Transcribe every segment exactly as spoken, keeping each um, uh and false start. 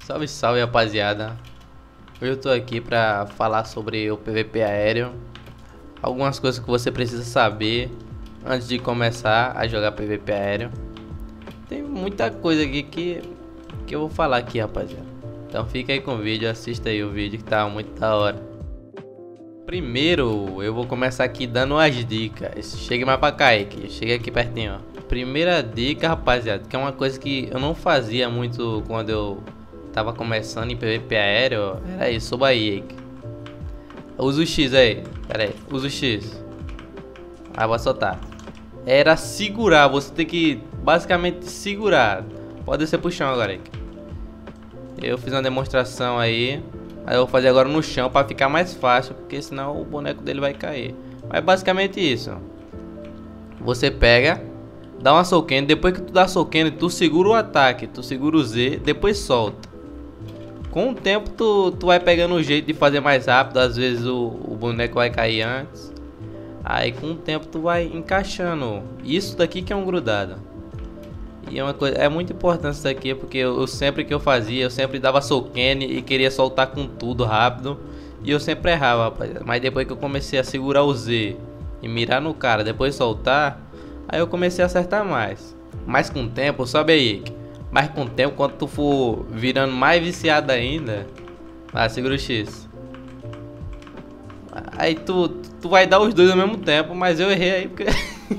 Salve, salve, rapaziada. Hoje eu tô aqui pra falar sobre o P V P aéreo. Algumas coisas que você precisa saber antes de começar a jogar P V P aéreo. Tem muita coisa aqui que, que eu vou falar aqui, rapaziada. Então fica aí com o vídeo, assista aí o vídeo que tá muito da hora. Primeiro, eu vou começar aqui dando as dicas. Chegue mais pra cá, Kaique. Chega aqui pertinho, ó. Primeira dica, rapaziada, que é uma coisa que eu não fazia muito quando eu tava começando em P V P aéreo. Era isso, suba aí, Kaique. Usa o X aí. Pera aí, usa o X. Ah, vou soltar. Era segurar, você tem que basicamente segurar. Pode descer pro chão agora, Kaique. Eu fiz uma demonstração aí. Aí eu vou fazer agora no chão pra ficar mais fácil, porque senão o boneco dele vai cair. Mas basicamente isso. Você pega, dá uma soquene, depois que tu dá soquene, tu segura o ataque, tu segura o Z, depois solta. Com o tempo tu, tu vai pegando o jeito de fazer mais rápido, às vezes o, o boneco vai cair antes. Aí com o tempo tu vai encaixando. Isso daqui que é um grudado. E é uma coisa, é muito importante isso daqui, porque eu, eu sempre que eu fazia, eu sempre dava soquene e queria soltar com tudo rápido. E eu sempre errava, rapaziada. Mas depois que eu comecei a segurar o Z e mirar no cara, depois soltar, aí eu comecei a acertar mais. Mas com o tempo, sobe aí. Mas com o tempo, quando tu for virando mais viciado ainda, ah, segura o X. Aí tu, tu vai dar os dois ao mesmo tempo, mas eu errei aí porque...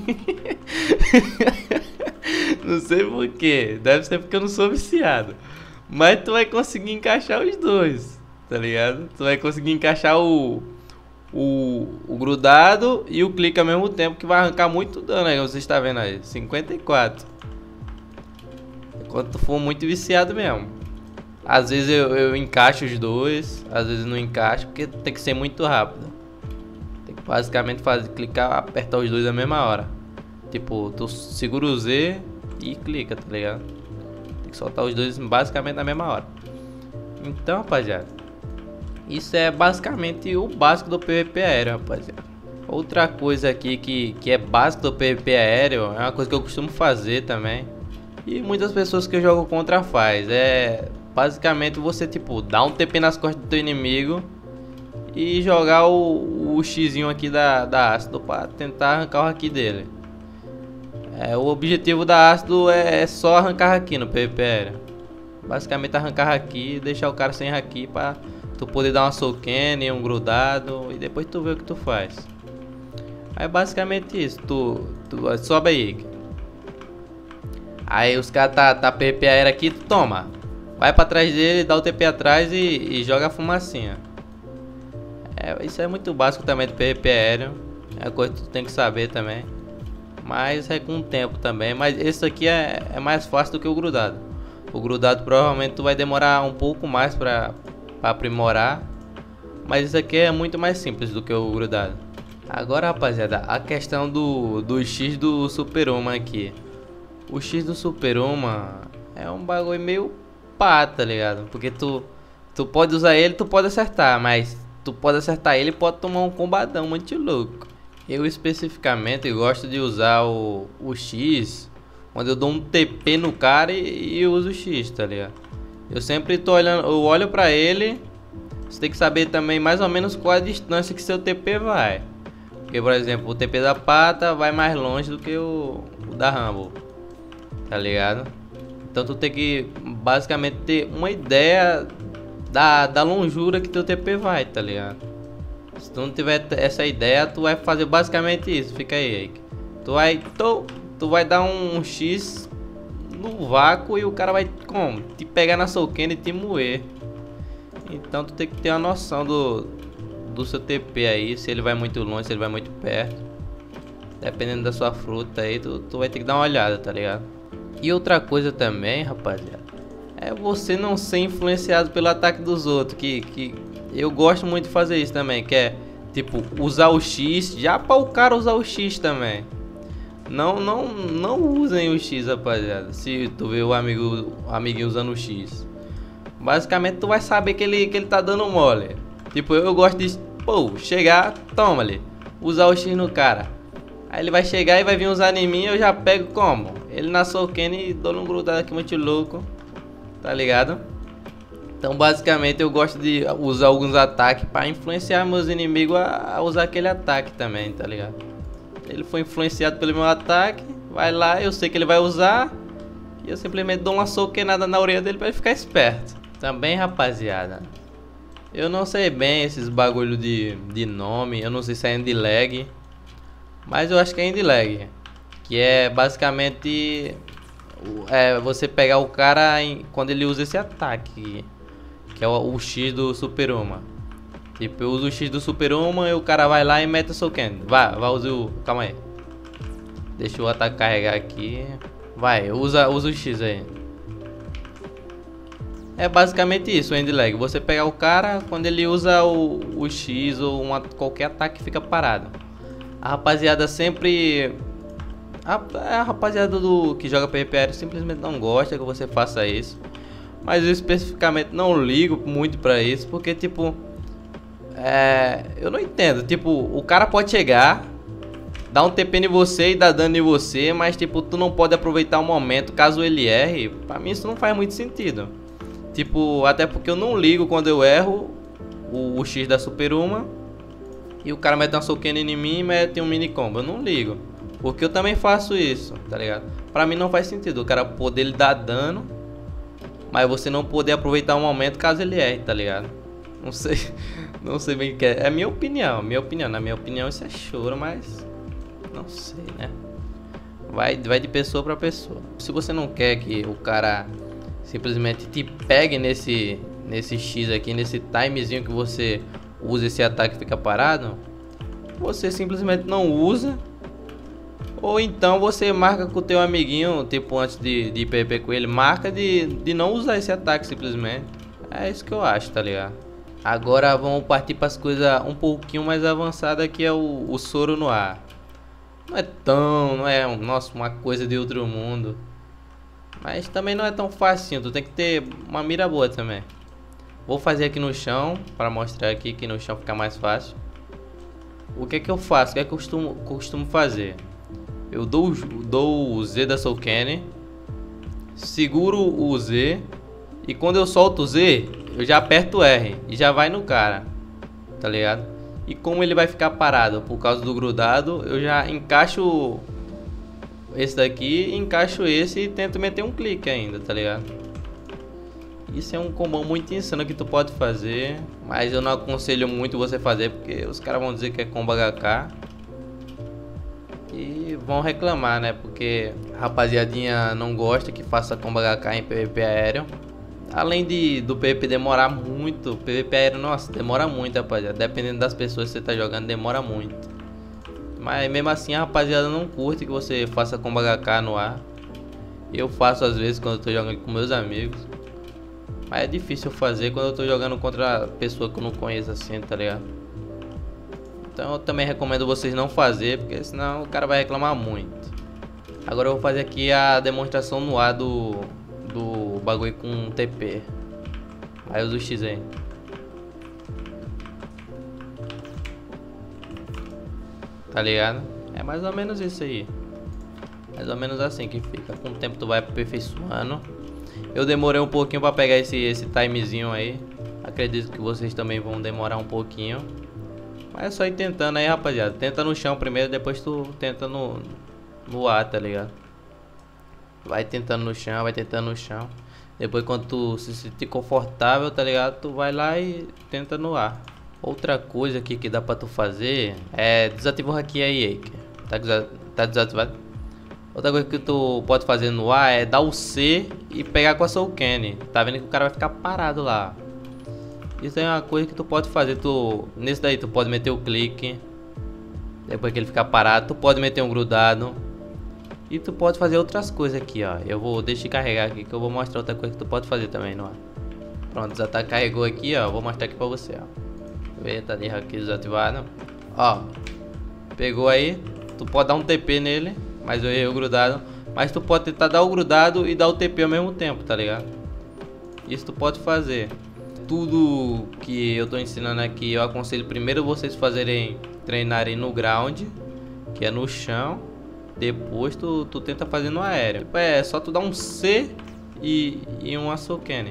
Não sei porquê, deve ser porque eu não sou viciado. Mas tu vai conseguir encaixar os dois, tá ligado? Tu vai conseguir encaixar o, o, o grudado e o clique ao mesmo tempo, que vai arrancar muito dano aí, você está vendo aí, cinquenta e quatro. Quando tu for muito viciado mesmo. Às vezes eu, eu encaixo os dois, às vezes não encaixo, porque tem que ser muito rápido. Tem que basicamente fazer, clicar, apertar os dois na mesma hora. Tipo, tu segura o Z e clica, tá ligado? Tem que soltar os dois basicamente na mesma hora. Então, rapaziada, isso é basicamente o básico do P V P aéreo, rapaziada. Outra coisa aqui que, que é básico do P V P aéreo, é uma coisa que eu costumo fazer também, e muitas pessoas que eu jogo contra faz. É basicamente você, tipo, dar um T P nas costas do teu inimigo e jogar o, o Xzinho aqui da, da ácido para tentar arrancar o haki dele. É, o objetivo da ácido é, é só arrancar haki no P V P aéreo. Basicamente arrancar haki e deixar o cara sem haki pra tu poder dar uma soukene, um grudado e depois tu vê o que tu faz. Aí basicamente isso, tu, tu sobe aí. Aí os caras tá, tá P V P aéreo aqui, tu toma. Vai pra trás dele, dá o T P atrás e, e joga a fumacinha. É, isso é muito básico também do P V P aéreo. É coisa que tu tem que saber também. Mas é com o tempo também. Mas esse aqui é, é mais fácil do que o grudado. O grudado provavelmente tu vai demorar um pouco mais pra, pra aprimorar. Mas isso aqui é muito mais simples do que o grudado. Agora, rapaziada, a questão do, do X do Super-Uma aqui. O X do Super-Uma é um bagulho meio pá, tá ligado? Porque tu, tu pode usar ele, tu pode acertar. Mas tu pode acertar ele e pode tomar um combadão muito louco. Eu especificamente gosto de usar o, o X quando eu dou um T P no cara e, e uso o X, tá ligado? Eu sempre tô olhando, eu olho pra ele. Você tem que saber também mais ou menos qual a distância que seu T P vai. Porque, por exemplo, o T P da pata vai mais longe do que o, o da Rumble, tá ligado? Então tu tem que basicamente ter uma ideia da, da longura que teu T P vai, tá ligado? Se tu não tiver essa ideia, tu vai fazer basicamente isso. Fica aí, tu vai, tu, tu vai dar um X no vácuo e o cara vai como? Te pegar na soukene e te moer. Então tu tem que ter uma noção do, do seu T P aí, se ele vai muito longe, se ele vai muito perto. Dependendo da sua fruta aí, tu, tu vai ter que dar uma olhada, tá ligado? E outra coisa também, rapaziada, é você não ser influenciado pelo ataque dos outros, que... que eu gosto muito de fazer isso também, que é tipo usar o X já para o cara usar o X também. Não, não, não usem o X, rapaziada. Se tu vê o amigo, o amiguinho usando o X, basicamente tu vai saber que ele que ele tá dando mole. Tipo, eu gosto de, pô, chegar, toma ali, usar o X no cara. Aí ele vai chegar e vai vir usar em mim, eu já pego como? Ele na soukene e dou um grudado aqui muito louco, tá ligado? Então basicamente eu gosto de usar alguns ataques para influenciar meus inimigos a usar aquele ataque também, tá ligado? Ele foi influenciado pelo meu ataque, vai lá, eu sei que ele vai usar, e eu simplesmente dou uma soquenada na orelha dele para ele ficar esperto. Também, rapaziada, eu não sei bem esses bagulho de, de nome, eu não sei se é end lag, mas eu acho que é end lag, que é basicamente é, você pegar o cara em, quando ele usa esse ataque, que é o, o X do Super Uma. Tipo, eu uso o X do Super Uma e o cara vai lá e mete o Soken. Vai, vai usar o... Calma aí. Deixa o ataque carregar aqui. Vai, usa, usa o X aí. É basicamente isso, o end lag. Você pegar o cara quando ele usa o, o X ou uma, qualquer ataque fica parado. A rapaziada sempre... A, a rapaziada do que joga P V P aéreo simplesmente não gosta que você faça isso. Mas eu especificamente não ligo muito pra isso, porque tipo... É, eu não entendo, tipo, o cara pode chegar, dar um T P em você e dar dano em você, mas tipo, tu não pode aproveitar o momento caso ele erre. Pra mim isso não faz muito sentido. Tipo, até porque eu não ligo quando eu erro o, o X da Super Uma e o cara mete uma soquena em mim e mete um mini combo. Eu não ligo, porque eu também faço isso, tá ligado? Pra mim não faz sentido o cara poder lhe dar dano, mas você não poder aproveitar o momento caso ele erre, tá ligado? Não sei, não sei bem o que é. É minha opinião, minha opinião. Na minha opinião isso é choro, mas não sei, né? Vai, vai de pessoa pra pessoa. Se você não quer que o cara simplesmente te pegue nesse, nesse X aqui, nesse timezinho que você usa esse ataque e fica parado, você simplesmente não usa. Ou então você marca com o teu amiguinho, tipo antes de, de ir P V P com ele, marca de, de não usar esse ataque simplesmente. É isso que eu acho, tá ligado? Agora vamos partir para as coisas um pouquinho mais avançadas, que é o, o soro no ar. Não é tão, não é, nossa, uma coisa de outro mundo. Mas também não é tão fácil, tu tem que ter uma mira boa também. Vou fazer aqui no chão, para mostrar aqui que no chão fica mais fácil. O que é que eu faço, o que é que eu costumo, costumo fazer? Eu dou, dou o Z da Soukene, seguro o Z, e quando eu solto o Z, eu já aperto o R e já vai no cara, tá ligado? E como ele vai ficar parado por causa do grudado, eu já encaixo esse daqui, encaixo esse e tento meter um clique ainda, tá ligado? Isso é um combo muito insano que tu pode fazer, mas eu não aconselho muito você fazer, porque os caras vão dizer que é combo H K e vão reclamar, né? Porque a rapaziadinha não gosta que faça combo H K em P V P aéreo. Além de, do P V P demorar muito, P V P aéreo, nossa, demora muito, rapaziada. Dependendo das pessoas que você tá jogando, demora muito. Mas mesmo assim a rapaziada não curte que você faça combo H K no ar. Eu faço às vezes quando eu tô jogando com meus amigos. Mas é difícil fazer quando eu tô jogando contra pessoa que eu não conheço assim, tá ligado? Então eu também recomendo vocês não fazer, porque senão o cara vai reclamar muito. Agora eu vou fazer aqui a demonstração no ar do... do bagulho com T P. Aí eu uso o X aí. Tá ligado? É mais ou menos isso aí. Mais ou menos assim que fica. Com o tempo tu vai aperfeiçoando. Eu demorei um pouquinho pra pegar esse, esse timezinho aí. Acredito que vocês também vão demorar um pouquinho. Mas é só ir tentando aí, rapaziada. Tenta no chão primeiro, depois tu tenta no, no ar, tá ligado? Vai tentando no chão, vai tentando no chão. Depois quando tu se sentir confortável, tá ligado? Tu vai lá e tenta no ar. Outra coisa aqui que dá pra tu fazer é desativar o haki aí, tá, tá desativado? Outra coisa que tu pode fazer no ar é dar o C e pegar com a Soukene. Tá vendo que o cara vai ficar parado lá. Isso é uma coisa que tu pode fazer. Tu, nesse daí tu pode meter o clique. Depois que ele ficar parado, tu pode meter um grudado. E tu pode fazer outras coisas aqui, ó. Eu vou deixar carregar aqui que eu vou mostrar outra coisa que tu pode fazer também no ar. Pronto, já tá carregou aqui, ó. Vou mostrar aqui pra você, ó. Vê, tá de aqui desativado. Ó, pegou aí. Tu pode dar um T P nele, mas eu errei o grudado. Mas tu pode tentar dar o grudado e dar o T P ao mesmo tempo, tá ligado? Isso tu pode fazer. Tudo que eu tô ensinando aqui, eu aconselho primeiro vocês fazerem, treinarem no ground, que é no chão. Depois tu, tu tenta fazer no aéreo. É só tu dar um C e, e uma Soukene.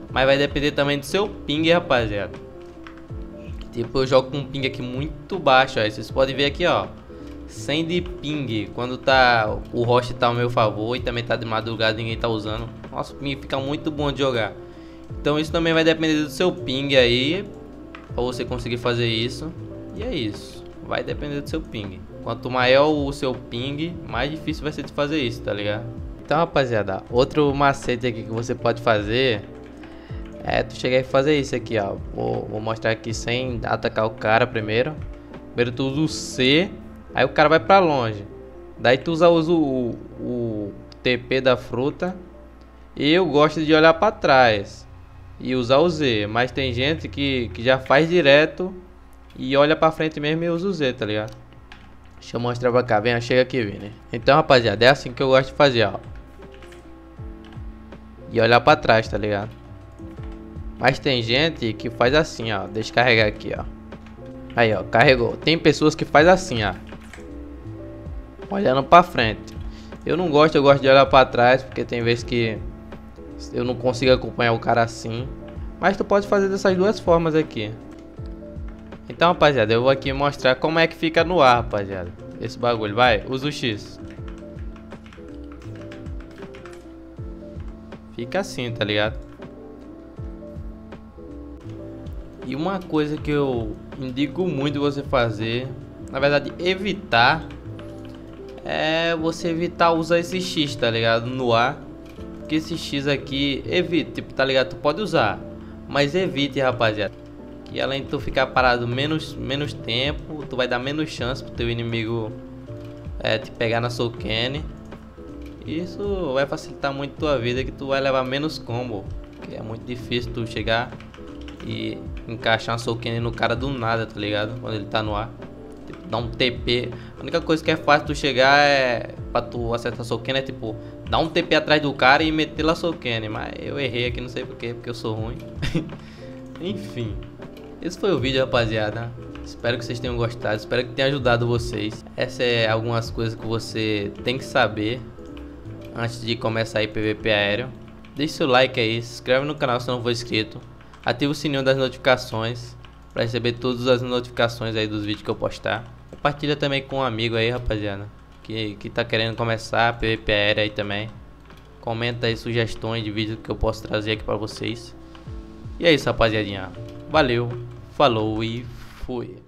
Mas vai depender também do seu ping, rapaziada. Tipo, eu jogo com um ping aqui muito baixo, ó. Vocês podem ver aqui, ó, cem de ping. Quando tá, o host tá ao meu favor e também tá de madrugada e ninguém tá usando. Nossa, o ping fica muito bom de jogar. Então isso também vai depender do seu ping aí, pra você conseguir fazer isso. E é isso, vai depender do seu ping. Quanto maior o seu ping, mais difícil vai ser de fazer isso, tá ligado? Então, rapaziada, outro macete aqui que você pode fazer é tu chegar e fazer isso aqui, ó. Vou, vou mostrar aqui sem atacar o cara primeiro. Primeiro tu usa o C, aí o cara vai pra longe. Daí tu usa, usa o, o T P da fruta. E eu gosto de olhar pra trás e usar o Z, mas tem gente que, que já faz direto e olha pra frente mesmo e usa o Z, tá ligado? Deixa eu mostrar pra cá, vem, chega aqui, Vini. Então, rapaziada, é assim que eu gosto de fazer, ó. E olhar pra trás, tá ligado? Mas tem gente que faz assim, ó. Deixa eu carregar aqui, ó. Aí, ó, carregou. Tem pessoas que faz assim, ó, olhando pra frente. Eu não gosto, eu gosto de olhar pra trás, porque tem vezes que eu não consigo acompanhar o cara assim. Mas tu pode fazer dessas duas formas aqui. Então, rapaziada, eu vou aqui mostrar como é que fica no ar, rapaziada. Esse bagulho, vai, usa o X. Fica assim, tá ligado? E uma coisa que eu indico muito você fazer, na verdade evitar, é você evitar usar esse X, tá ligado? No ar. Porque esse X aqui, evite, tipo, tá ligado? Tu pode usar, mas evite, rapaziada. Que além de tu ficar parado menos, menos tempo, tu vai dar menos chance pro teu inimigo é, te pegar na soul cane. Isso vai facilitar muito tua vida, que tu vai levar menos combo. Que é muito difícil tu chegar e encaixar uma soul cane no cara do nada, tá ligado? Quando ele tá no ar. Tipo, dar um T P. A única coisa que é fácil tu chegar é pra tu acertar a soul cane é tipo dar um T P atrás do cara e meter lá a soul cane. Mas eu errei aqui, não sei porquê, porque eu sou ruim. Enfim. Esse foi o vídeo, rapaziada. Espero que vocês tenham gostado, espero que tenha ajudado vocês. Essas é algumas coisas que você tem que saber antes de começar aí P V P aéreo. Deixe seu like aí, se inscreve no canal se não for inscrito. Ativa o sininho das notificações para receber todas as notificações aí dos vídeos que eu postar. Compartilha também com um amigo aí, rapaziada, que, que tá querendo começar P V P aéreo aí também. Comenta aí sugestões de vídeo que eu posso trazer aqui para vocês. E é isso, rapaziadinha. Valeu, falou e fui.